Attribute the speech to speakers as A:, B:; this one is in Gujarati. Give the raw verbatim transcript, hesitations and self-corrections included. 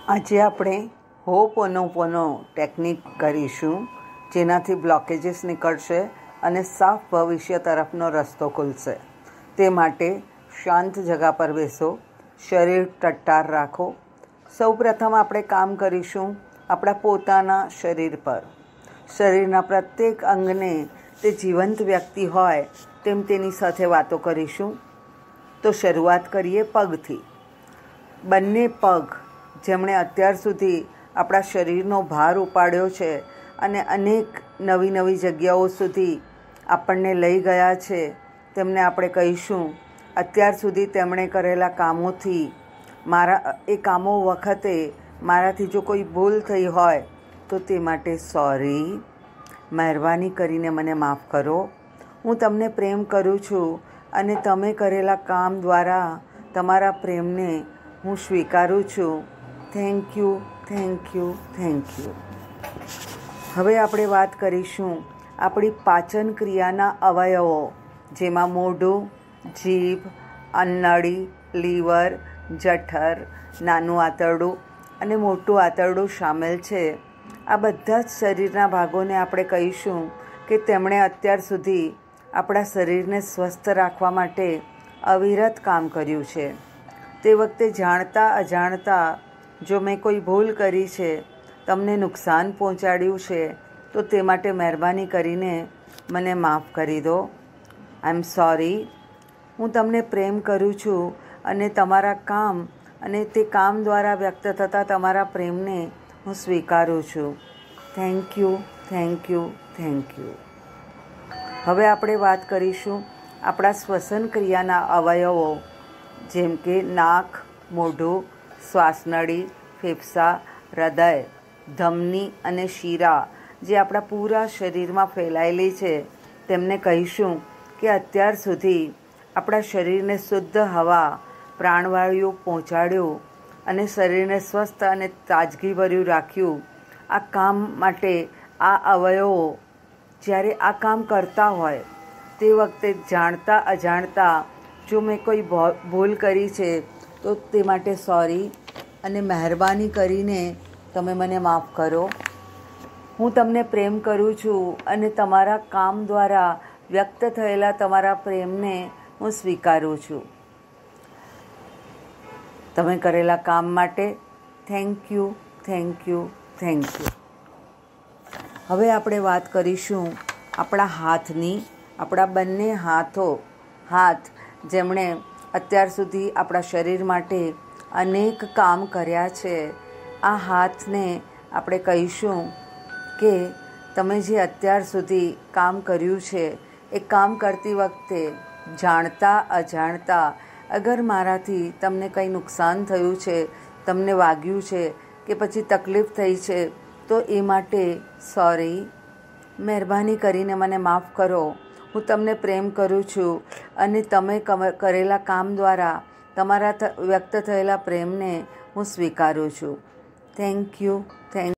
A: આજે આપણે હોપોનોપોનો ટેકનિક કરીશું, જેનાથી બ્લોકેજીસ નીકળશે અને સાફ ભવિષ્ય તરફનો રસ્તો ખુલશે. તે માટે શાંત જગા પર બેસો, શરીર ટટ્ટાર રાખો. સૌપ્રથમ આપણે કામ કરીશું આપણા પોતાના શરીર પર. શરીરના પ્રત્યેક અંગને તે જીવંત વ્યક્તિ હોય તેમ તેની સાથે વાતો કરીશું. તો શરૂઆત કરીએ પગથી. બંને પગ જેમણે અત્યાર સુધી આપણા શરીરનો ભાર ઉપાડ્યો છે અને અનેક નવી નવી જગ્યાઓ સુધી આપણને લઈ ગયા છે, તેમને આપણે કહીશું અત્યાર સુધી તેમણે કરેલા કામોથી મારા એ કામો વખતે મારાથી જો કોઈ ભૂલ થઈ હોય તો તે માટે સોરી, મહેરબાની કરીને મને માફ કરો. હું તમને પ્રેમ કરું છું અને તમે કરેલા કામ દ્વારા તમારા પ્રેમને હું સ્વીકારું છું. Thank you, thank you, thank you. હવે આપણે વાત કરીશું આપણી પાચન ક્રિયાના અવયવો, જેમાં મોઢું, જીભ, અન્નળી, લીવર, જઠર, નાનું આંતરડું અને મોટું આંતરડું સામેલ છે. આ બધા જ શરીરના ભાગોને આપણે કહીશું કે તેમણે અત્યાર સુધી આપણા શરીરને સ્વસ્થ રાખવા માટે અવિરત કામ કર્યું છે. તે વખતે જાણતા અજાણતા જો મેં કોઈ ભૂલ કરી છે, તમને નુકસાન પહોંચાડ્યું છે, તો તે માટે મહેરબાની કરીને મને માફ કરી દો. I am sorry. હું તમને પ્રેમ કરું છું અને તમારા કામ અને તે કામ દ્વારા વ્યક્ત થતા તમારા પ્રેમને હું સ્વીકારું છું. Thank you, thank you, thank you. હવે આપણે વાત કરીશું આપણા શ્વસન ક્રિયાના અવયવો, જેમ કે નાક, મોઢું, શ્વાસનળી, ફેફસાં, હૃદય, ધમની અને શીરા, જે આપણા પૂરા શરીરમાં ફેલાયેલી છે. તેમને કહીશું કે અત્યાર સુધી આપણા શરીરને શુદ્ધ હવા, પ્રાણવાયુ પહોંચાડ્યું અને શરીરને સ્વસ્થ અને તાજગીભર્યું રાખ્યું. આ કામ માટે આ અવયવો જ્યારે આ કામ કરતા હોય તે વખતે જાણતા અજાણતા જો મેં કોઈ ભૂલ કરી છે તો તે માટે સોરી અને મહેરબાની કરીને તમે મને માફ કરો. હું તમને પ્રેમ કરું છું અને તમારા કામ દ્વારા વ્યક્ત થયેલા તમારા પ્રેમને હું સ્વીકારું છું. તમે કરેલા કામ માટે thank you, thank you, thank you. હવે આપણે વાત કરીશું આપણા હાથની. આપણા બંને હાથો હાથ જેમણે અત્યાર સુધી આપણા શરીર માટે અનેક કામ કર્યા છે, આ હાથને આપણે કહીશું કે તમે જે અત્યાર સુધી કામ કર્યું છે એ કામ કરતી વખતે જાણતા અજાણતા અગર મારાથી તમને કંઈ નુકસાન થયું છે, તમને વાગ્યું છે કે પછી તકલીફ થઈ છે, તો એ માટે સોરી, મહેરબાની કરીને મને માફ કરો. હું તમને પ્રેમ કરું છું અને તમે કરેલા કામ દ્વારા તમારા વ્યક્ત થયેલા પ્રેમને હું સ્વીકારું છું. Thank you,